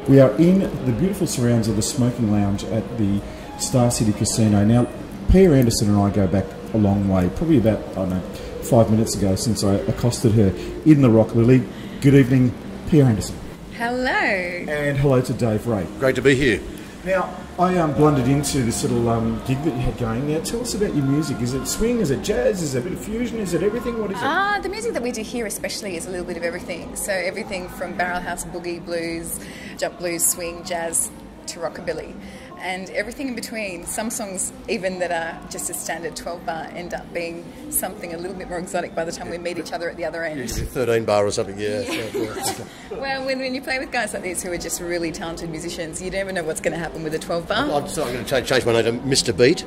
We are in the beautiful surrounds of the smoking lounge at the Star City Casino. Now, Pia Anderson and I go back a long way, probably about, I don't know, 5 minutes ago since I accosted her in the Rock Lily. Good evening, Pia Anderson. Hello. And hello to Dave Ray. Great to be here. Now, I blundered into this little gig that you had going. Now, tell us about your music. Is it swing? Is it jazz? Is it a bit of fusion? Is it everything? What is it? The music that we do here especially is a little bit of everything. So everything from barrel house, boogie, blues, jump blues, swing, jazz to rockabilly. And everything in between. Some songs, even that are just a standard 12-bar, end up being something a little bit more exotic by the time we meet each other at the other end. 13-bar or something, yeah. Well, when you play with guys like this who are just really talented musicians, you never know what's going to happen with a 12-bar. I'm going to change my name to Mr. Beat.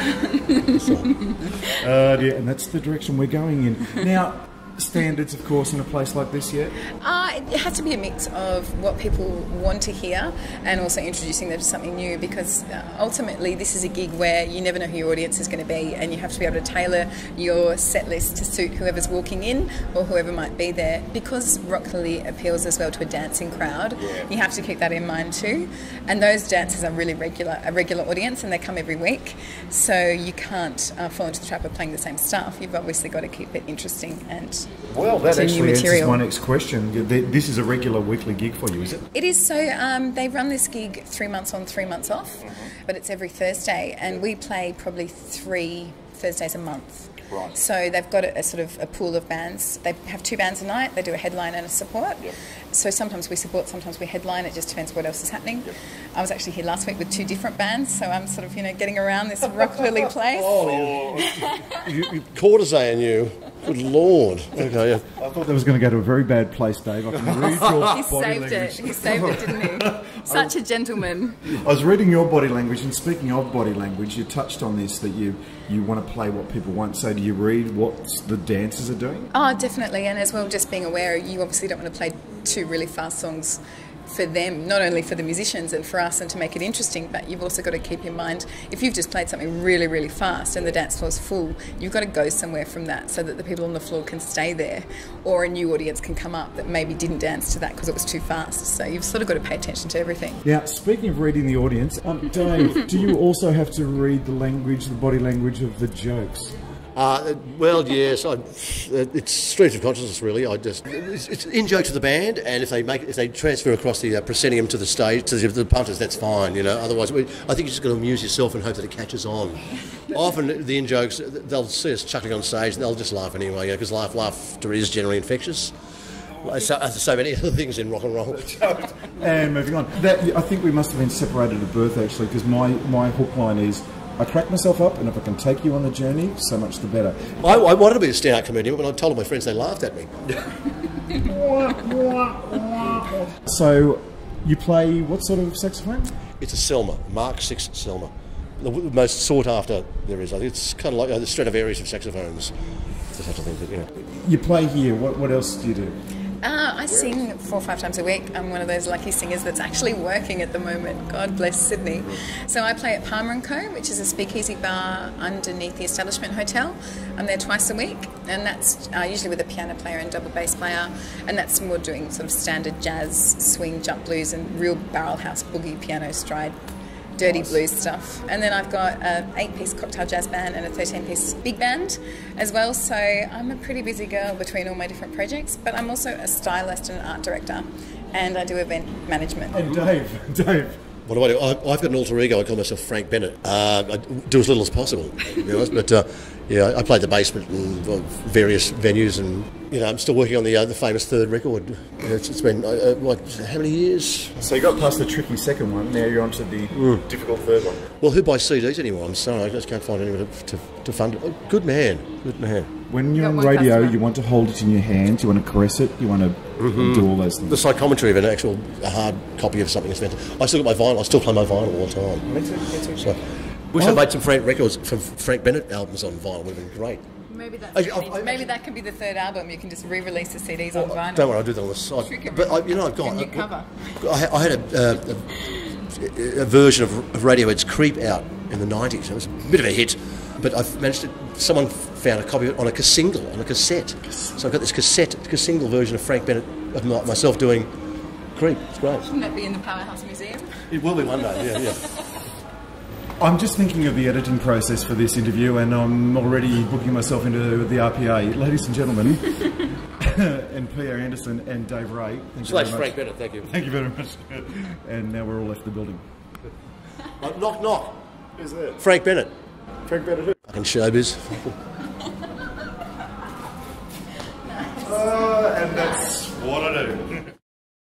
Yeah, and that's the direction we're going in. Now, standards, of course, in a place like this, yeah? It has to be a mix of what people want to hear and also introducing them to something new, because ultimately this is a gig where you never know who your audience is going to be, and you have to be able to tailor your set list to suit whoever's walking in or whoever might be there. Because Rock Lily appeals as well to a dancing crowd, you have to keep that in mind too. And those dancers are really a regular audience, and they come every week, so you can't fall into the trap of playing the same stuff. You've obviously got to keep it interesting and well, that actually answers my next question. This is a regular weekly gig for you, is it? It is. So they run this gig 3 months on, 3 months off, but it's every Thursday, and we play probably 3 Thursdays a month. Right. So they've got a sort of a pool of bands. They have 2 bands a night. They do a headline and a support. Yep. So sometimes we support, sometimes we headline. It just depends what else is happening. Yep. I was actually here last week with 2 different bands, so I'm sort of getting around this Rock Lily place. You courtesan, you. Good Lord. Okay, yeah. I thought that was going to go to a very bad place, Dave. I can read your He saved it. He saved it, didn't he? Such a gentleman. I was reading your body language, and speaking of body language, you touched on this, that you want to play what people want. So do you read what the dancers are doing? Oh, definitely. And as well, just being aware, you obviously don't want to play 2 really fast songs for them, not only for the musicians and for us and to make it interesting, but you've also got to keep in mind, if you've just played something really, really fast and the dance floor's full, you've got to go somewhere from that so that the people on the floor can stay there, or a new audience can come up that maybe didn't dance to that because it was too fast. So you've sort of got to pay attention to everything. Now, speaking of reading the audience, Dave, do you also have to read the language, the body language of the jokes? Well, yes, it's streams of consciousness, really. It's in jokes of the band, and if they transfer across the proscenium to the stage, to the punters, that's fine, Otherwise, I think you just got to amuse yourself and hope that it catches on. Often the in jokes, they'll see us chuckling on stage, and they'll just laugh anyway, because laughter is generally infectious. So many other things in rock and roll. And moving on, I think we must have been separated at birth, actually, because my hook line is, I crack myself up, and if I can take you on the journey, so much the better. I wanted to be a stand-up comedian, but when I told my friends, they laughed at me. So, you play what sort of saxophone? It's a Selmer, Mark 6 Selmer. The most sought after there is. I think it's kind of like the Stradivarius of saxophones. It's such a thing, but, You play here. What else do you do? I sing 4 or 5 times a week. I'm one of those lucky singers that's actually working at the moment. God bless Sydney. So I play at Palmer & Co., which is a speakeasy bar underneath the Establishment Hotel. I'm there twice a week, and that's usually with a piano player and double bass player, and that's more doing sort of standard jazz, swing, jump blues, and real barrel house boogie, piano, stride, dirty blues stuff. And then I've got an 8-piece cocktail jazz band and a 13-piece big band as well. So I'm a pretty busy girl between all my different projects, but I'm also a stylist and an art director, and I do event management. And Dave. What do I do? I've got an alter ego. I call myself Frank Bennett. I do as little as possible, to be honest. But I played the basement in various venues, and I'm still working on the famous 3rd record. It's been how many years? So you got past the tricky 2nd one. Now you're on to the difficult 3rd one. Well, who buys CDs anymore? I'm sorry, I just can't find anyone to fund it. Oh, good man. When you're on radio, you want to hold it in your hands, you want to caress it, you want to do all those things. The psychometry of a hard copy of something is fantastic. I still got my vinyl. I still play my vinyl all the time. Me too. So, wish I made some Frank records, from Frank Bennett albums on vinyl. Would have been great. Maybe that can be the 3rd album. You can just re-release the CDs on vinyl. Don't worry, I'll do that on the side. But I've got new cover. I had a version of Radiohead's "Creep" out in the '90s. It was a bit of a hit, but I've managed to. Someone found a copy of it on a cassette. So I've got this cassette version of Frank Bennett of myself doing creek. It's great. Shouldn't that be in the Powerhouse Museum? It will be one day, yeah. I'm just thinking of the editing process for this interview, and I'm already booking myself into the RPA. Ladies and gentlemen, and Pierre Anderson and Dave Ray. Thank you very much. Frank Bennett, thank you. Thank you very much. And now we're all left the building. Knock, knock. Who's that? Frank Bennett. Frank Bennett who? Fucking showbiz. And that's what I do.